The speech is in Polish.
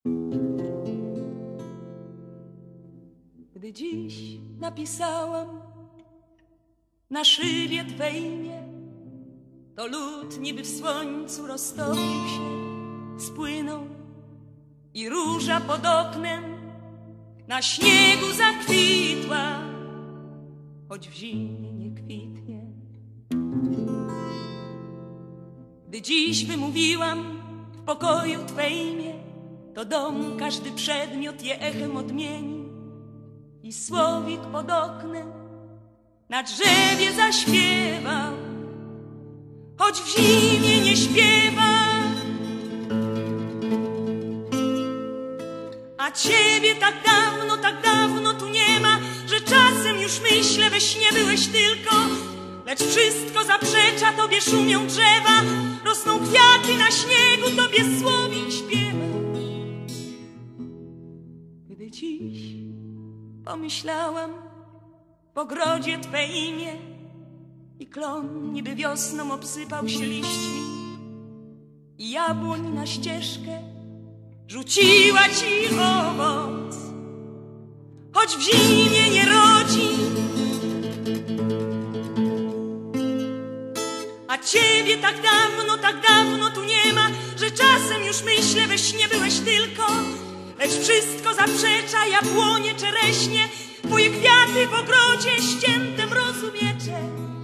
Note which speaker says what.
Speaker 1: Gdy dziś napisałam na szybie Twe imię, to lód niby w słońcu roztopił się, spłynął i róża pod oknem na śniegu zakwitła, choć w zimie nie kwitnie. Gdy dziś wymówiłam w pokoju Twe imię, to dom każdy przedmiot je echem odmieni i słowik pod oknem na drzewie zaśpiewał, choć w zimie nie śpiewa. A Ciebie tak dawno tu nie ma, że czasem już myślę, we śnie byłeś tylko. Lecz wszystko zaprzecza, Tobie szumią drzewa, rosną kwiaty na śniegu, Tobie słowik śpiewa. Gdy dziś pomyślałam w ogrodzie Twe imię i klon niby wiosną obsypał się liśćmi i jabłoń na ścieżkę rzuciła Ci owoc, choć w zimie nie rodzi. A Ciebie tak dawno tu nie ma, że czasem już myślę, we śnie byłeś tylko. Lecz wszystko zaprzecza, jabłonie, czereśnie, Twoje kwiaty w ogrodzie ścięte mrozu miecze.